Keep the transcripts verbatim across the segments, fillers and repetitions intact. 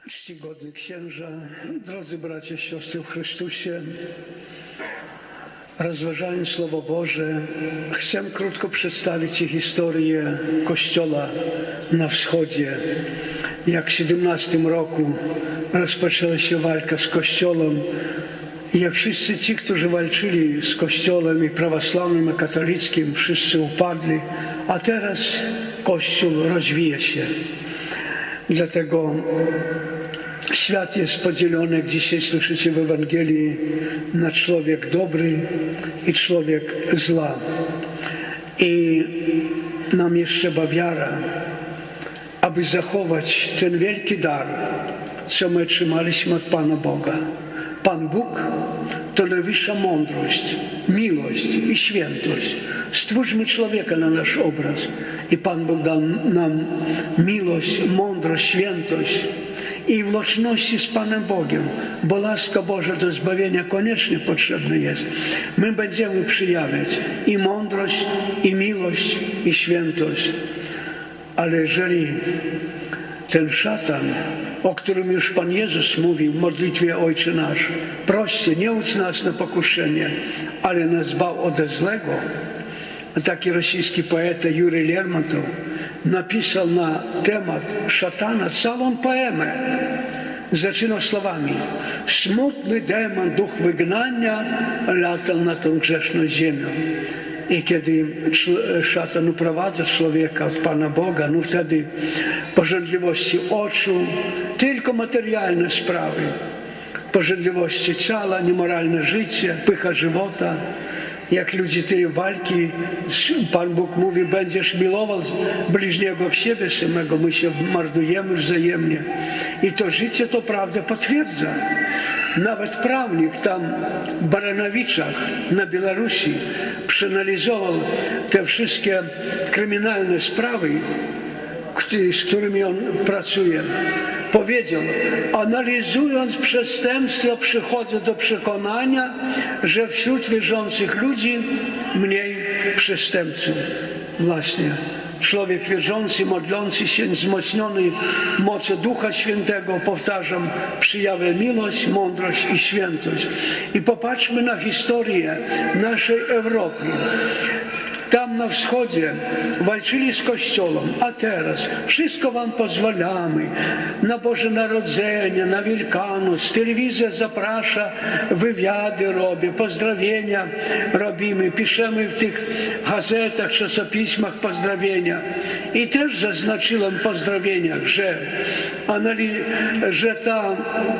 Czcigodny księża, drodzy bracia, siostry w Chrystusie, rozważając Słowo Boże, chcę krótko przedstawić Ci historię Kościoła na wschodzie. Jak w siedemnastym roku rozpoczęła się walka z Kościołem, i jak wszyscy ci, którzy walczyli z Kościołem i prawosławnym, i katolickim, wszyscy upadli, a teraz Kościół rozwija się. Dlatego świat jest podzielony, jak dzisiaj słyszycie w Ewangelii, na człowiek dobry i człowiek zła. I nam jest trzeba wiara, aby zachować ten wielki dar, co my otrzymaliśmy od Pana Boga. Pan Bóg to najwyższa mądrość, miłość i świętość. Stwórzmy człowieka na nasz obraz. I Pan Bóg dał nam miłość, mądrość, świętość i w łączności z Panem Bogiem, bo łaska Boża do zbawienia koniecznie potrzebna jest. My będziemy przejawiać i mądrość, i miłość, i świętość. Ale jeżeli ten szatan, o którym już Pan Jezus mówił w modlitwie Ojcze Nasz, proście, nie udź nas na pokuszenie, ale nas zbaw ode złego. Taki rosyjski poeta Юрий Лермонтов napisał na temat szatana całą poemę. Zaczynał słowami: smutny demon, duch wygnania, latał na tą grzeszną ziemię. I kiedy szatan uprowadza człowieka od Pana Boga, no wtedy pożądliwości oczu, tylko materialne sprawy, pożądliwości ciała, niemoralne życie, pycha żywota. Jak ludzie tej walki, Pan Bóg mówi, będziesz miłował bliźniego jak siebie samego, my się mordujemy wzajemnie. I to życie to prawdę potwierdza. Nawet prawnik tam w Baranowiczach na Białorusi przeanalizował te wszystkie kryminalne sprawy, z którymi on pracuje. Powiedział, analizując przestępstwa, przychodzę do przekonania, że wśród wierzących ludzi mniej przestępców. Właśnie człowiek wierzący, modlący się, wzmocniony mocą Ducha Świętego, powtarzam, przejawia miłość, mądrość i świętość. I popatrzmy na historię naszej Europy. Tam na wschodzie walczyli z Kościołem, a teraz wszystko wam pozwalamy. Na Boże Narodzenie, na Wielkanoc, telewizja zaprasza, wywiady robi, pozdrowienia robimy, piszemy w tych gazetach, czasopismach pozdrowienia. I też zaznaczyłem w pozdrowieniach, że, że ta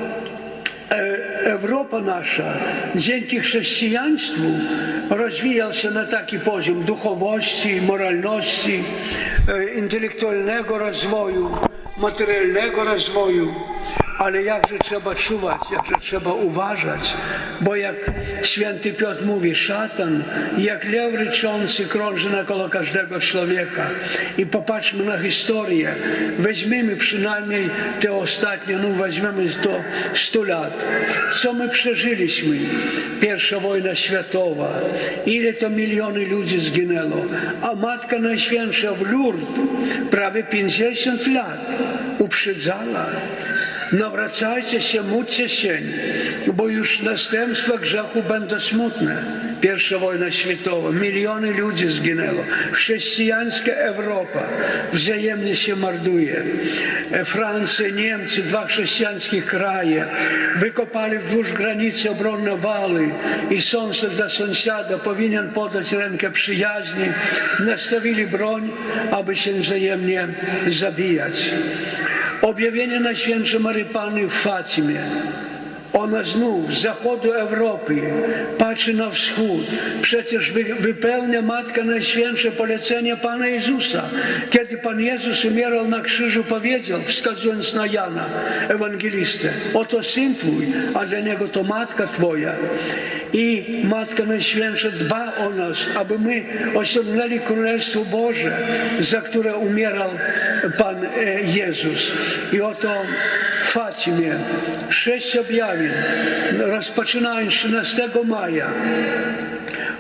Europa nasza dzięki chrześcijaństwu rozwijał się na taki poziom duchowości, moralności, intelektualnego rozwoju, materialnego rozwoju. Ale jakże trzeba czuwać, jakże trzeba uważać, bo jak święty Piotr mówi, szatan jak lew ryczący krąży nakoło każdego człowieka. I popatrzmy na historię, weźmiemy przynajmniej te ostatnie, no weźmiemy to sto lat. Co my przeżyliśmy? Pierwsza wojna światowa, ile to miliony ludzi zginęło, a Matka Najświętsza w Lourdes prawie pięćdziesiąt lat uprzedzała. Nawracajcie się, módlcie się, bo już następstwa grzechu będą smutne. Pierwsza wojna światowa, miliony ludzi zginęło. Chrześcijańska Europa wzajemnie się morduje. Francja, Niemcy, dwa chrześcijańskie kraje wykopali wzdłuż granicy obronne wały i sąsiad dla sąsiada powinien podać rękę przyjaźni. Nastawili broń, aby się wzajemnie zabijać. Objawienie Najświętszej Maryi Panny w Fatimie. Ona znów z zachodu Europy patrzy na wschód. Przecież wypełnia Matka Najświętsza polecenie Pana Jezusa. Kiedy Pan Jezus umierał na krzyżu, powiedział, wskazując na Jana, ewangelistę, oto Syn Twój, a dla Niego to Matka Twoja. I Matka Najświętsza dba o nas, aby my osiągnęli Królestwo Boże, za które umierał Pan Jezus. I oto w Fatimie sześć objawień, rozpoczynając trzynastego maja,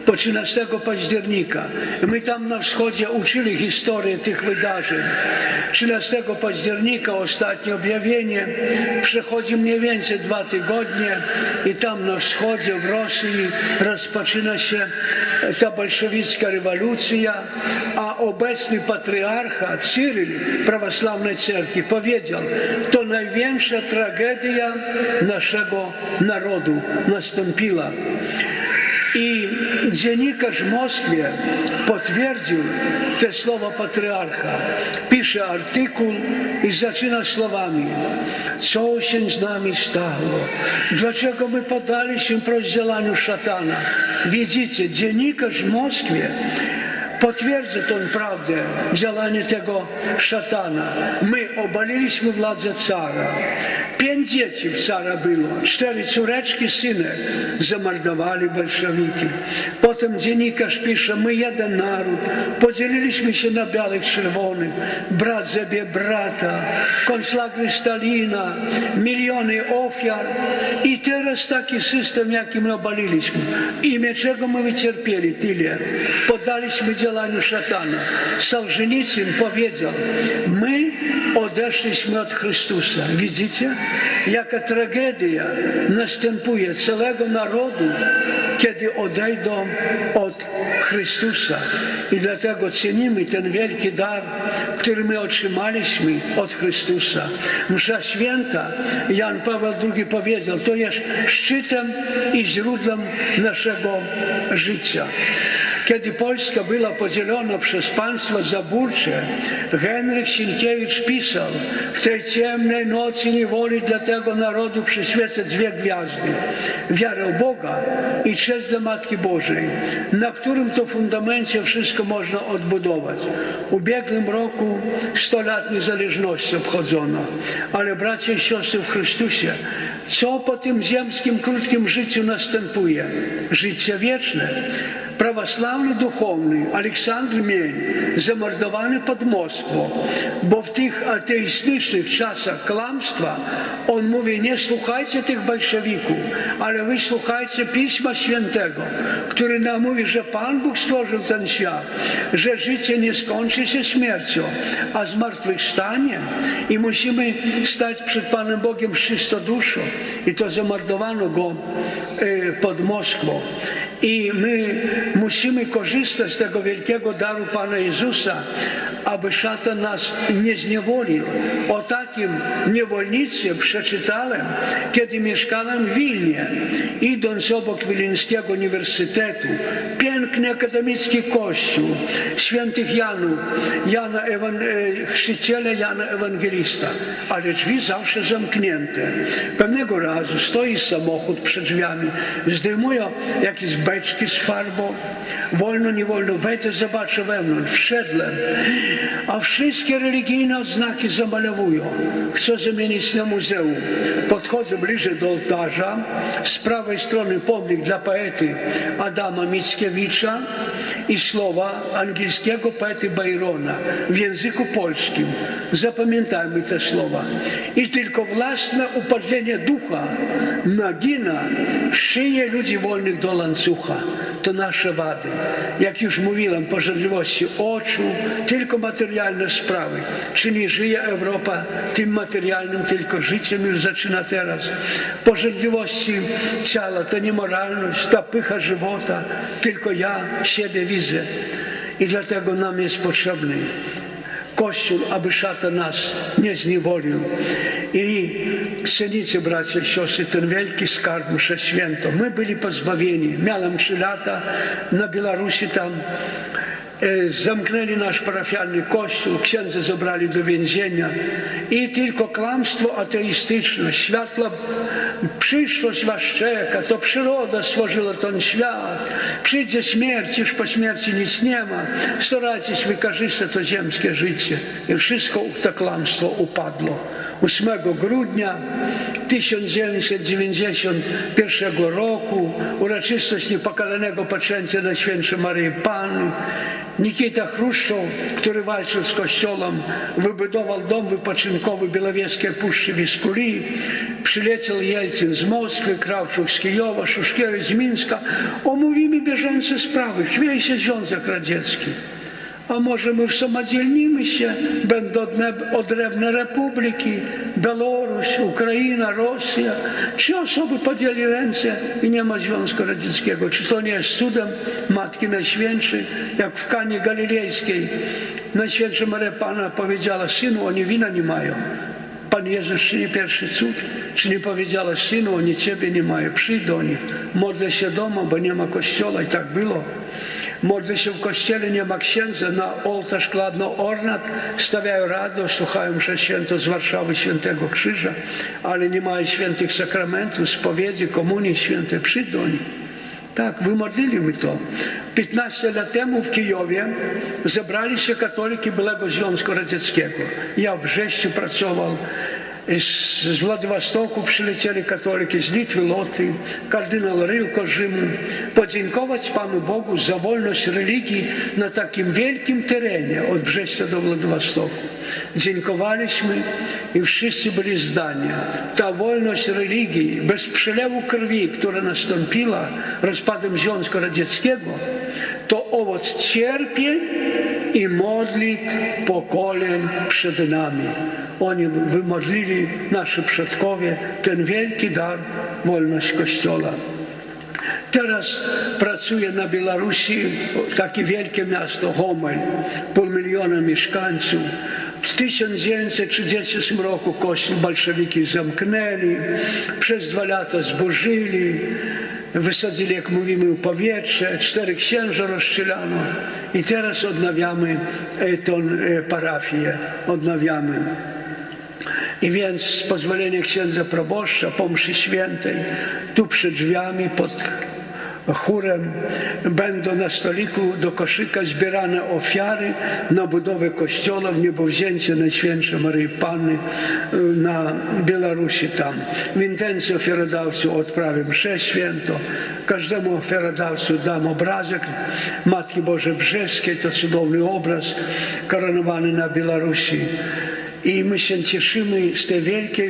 po trzynastego października. My tam na wschodzie uczyli historię tych wydarzeń. trzynastego października ostatnie objawienie, przechodzi mniej więcej dwa tygodnie i tam na wschodzie, w Rosji rozpoczyna się ta bolszewicka rewolucja, a obecny patriarcha Cyryl prawosławnej cerkwi powiedział, to największa tragedia naszego narodu nastąpiła. I dziennikarz w Moskwie potwierdził te słowa patriarcha. Pisze artykuł i zaczyna słowami: co się z nami stało? Dlaczego my poddali się rozdzielaniu szatana? Widzicie, dziennikarz w Moskwie potwierdza tę prawdę, działanie tego szatana. My obaliliśmy władzę cara. Pięć dzieci w cara było, cztery córeczki, synek zamordowali bolszewiki. Potem dziennikarz pisze, my jeden naród, podzieliliśmy się na białych, czerwonych, brat zabije brata, konцлагерь Stalina, miliony ofiar. I teraz taki system, jaki my obaliliśmy. W imię czego my wycierpieli tyle? Poddaliśmy działaniu szatana. Solżenicyn powiedział, my odeszliśmy od Chrystusa. Widzicie? Jaka tragedia następuje całego narodu, kiedy odejdą od Chrystusa. I dlatego cenimy ten wielki dar, który my otrzymaliśmy od Chrystusa. Msza święta, Jan Paweł drugi powiedział, to jest szczytem i źródłem naszego życia. Kiedy Polska była podzielona przez państwa zaborcze, Henryk Sienkiewicz pisał, w tej ciemnej nocy niewoli dla tego narodu przyświecą dwie gwiazdy. Wiarę w Boga i cześć dla Matki Bożej, na którym to fundamencie wszystko można odbudować. W ubiegłym roku sto lat niezależności obchodzono, ale bracia i siostry w Chrystusie, co po tym ziemskim, krótkim życiu następuje? Życie wieczne. Prawosławny duchowny Aleksandr Mień zamordowany pod Moskwą, bo w tych ateistycznych czasach kłamstwa on mówi, nie słuchajcie tych bolszewików, ale wy słuchajcie Pisma Świętego, który nam mówi, że Pan Bóg stworzył ten świat, że życie nie skończy się śmiercią, a zmartwychwstaniem i musimy stać przed Panem Bogiem czystą duszą. I to zamordowano go pod Moskwą. I my musimy korzystać z tego wielkiego daru Pana Jezusa, aby szatan nas nie zniewolił. O takim niewolnictwie przeczytałem, kiedy mieszkałem w Wilnie, idąc obok Wileńskiego Uniwersytetu. Piękny akademicki kościół świętych Janów, Jana Ewan, chrzciciela Jana Ewangelista, ale drzwi zawsze zamknięte. Pewnego razu stoi samochód przed drzwiami, zdejmują jakieś beczki z farbą, wolno, nie wolno, wejdę, zobaczę wewnątrz, wszedłem, a wszystkie religijne odznaki zamalowują. Chcę zamienić na muzeum. Podchodzę bliżej do ołtarza, z prawej strony pomnik dla poety Adama Mickiewicza i słowa angielskiego poety Byrona w języku polskim. Zapamiętajmy te słowa. I tylko własne upadlenie ducha nagina szyję ludzi wolnych do łańcucha. To nasze wady. Jak już mówiłem, pożądliwości oczu, tylko materialne sprawy. Czyli żyje Europa tym materialnym tylko życiem, już zaczyna teraz. Pożądliwości ciała, to niemoralność, ta pycha żywota, tylko ja siebie widzę. I dlatego nam jest potrzebny Kościół, aby szatan nas nie zniewolił. I cenicie, bracia i siostry, ten wielki skarb, mszę świętą. My byli pozbawieni. Miałem trzy lata na Białorusi tam. Zamknęli nasz parafialny kościół, księdza zabrali do więzienia i tylko kłamstwo ateistyczne, światła przyszłość was czeka, to przyroda stworzyła ten świat, przyjdzie śmierć, już po śmierci nic nie ma, starajcie się wykorzystać to ziemskie życie. I wszystko to kłamstwo upadło. ósmego grudnia tysiąc dziewięćset dziewięćdziesiątego pierwszego roku, uroczystość niepokalanego poczęcia Najświętszej Maryi Panny. Nikita Chruszczow, który walczył z Kościołem, wybudował dom wypoczynkowy w Białowieskiej Puszczy Wiskuli. Przyleciał Jelcyn z Moskwy, Krawczuk z Kijowa, Szuszkiewicz z Mińska. Omówimy bieżące sprawy. Chwieje się Związek Radziecki. A może my wsamodzielnimy się, będą odrębne republiki, Białoruś, Ukraina, Rosja. Trzy osoby podzieli ręce i nie ma Związku Radzieckiego. Czy to nie jest cudem Matki Najświętszej, jak w Kanie Galilejskiej Najświętsza Maria Panna powiedziała: synu, oni wina nie mają. Pan Jezus czyni pierwszy cud. Czy nie powiedziała: synu, oni ciebie nie mają, przyjdź do nich. Modlę się doma, bo nie ma kościoła. I tak było. Modlę się w kościele, nie ma księdza, na ołtarz kładną ornat, stawiają radio, słuchają mszy święto z Warszawy Świętego Krzyża, ale nie mają świętych sakramentów, spowiedzi, komunii świętej. Przyjdź do nich. Tak, wymodlili my to. piętnaście lat temu w Kijowie zebrali się katoliki byłego Związku Radzieckiego. Ja w Brześciu pracował. Z Władywostoku przylecieli katoliki, z Litwy, Łotwy, kardynał Rylko z Rzymu. Podziękować Panu Bogu za wolność religii na takim wielkim terenie od Brześcia do Władywostoku. Dziękowaliśmy i wszyscy byli zdani. Ta wolność religii bez przelewu krwi, która nastąpiła rozpadem Związku Radzieckiego, to owoc cierpień i modlitw pokoleń przed nami. Oni wymodlili, nasi przodkowie, ten wielki dar, wolność Kościoła. Teraz pracuje na Białorusi takie wielkie miasto Gomoń, pół miliona mieszkańców. W tysiąc dziewięćset trzydziestym roku kościół bolszewiki zamknęli, przez dwa lata zburzyli, wysadzili, jak mówimy, powietrze, cztery księża rozstrzelano i teraz odnawiamy tę parafię, odnawiamy. I więc z pozwolenia księdza proboszcza po mszy świętej, tu przed drzwiami pod chórem będą na stoliku do koszyka zbierane ofiary na budowę kościoła w niebowzięcie Najświętszej Maryi Panny na Białorusi tam. W intencji ofiarodawców odprawię mszę święto. Każdemu ofiarodawcu dam obrazek Matki Bożej Brzeskiej, to cudowny obraz koronowany na Białorusi. I my się cieszymy z tej wielkiej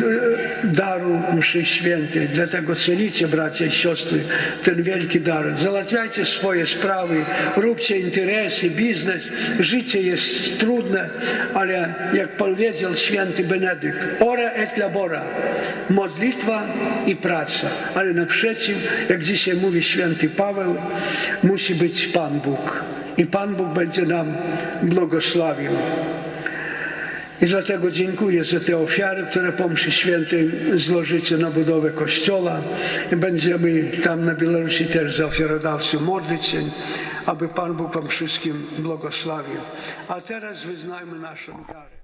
daru mszy świętej. Dlatego cenicie, bracia i siostry, ten wielki dar. Załatwiajcie swoje sprawy, róbcie interesy, biznes. Życie jest trudne, ale jak powiedział święty Benedykt, ora et labora, modlitwa i praca. Ale naprzeciw, jak dzisiaj mówi święty Paweł, musi być Pan Bóg. I Pan Bóg będzie nam błogosławił. I dlatego dziękuję za te ofiary, które po mszy świętej złożycie na budowę kościoła. Będziemy tam na Białorusi też za ofiarodawców modlić się, aby Pan Bóg wam wszystkim błogosławił. A teraz wyznajmy naszą wiarę.